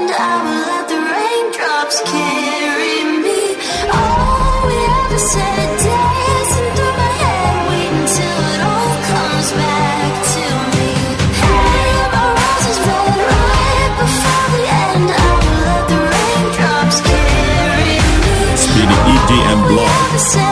end, I will let the raindrops carry me. All we ever said, dancing through my head, waiting till it all comes back to me. Hey, my rose is red right before the end, I will let the raindrops carry me. Speeeedy and Blog.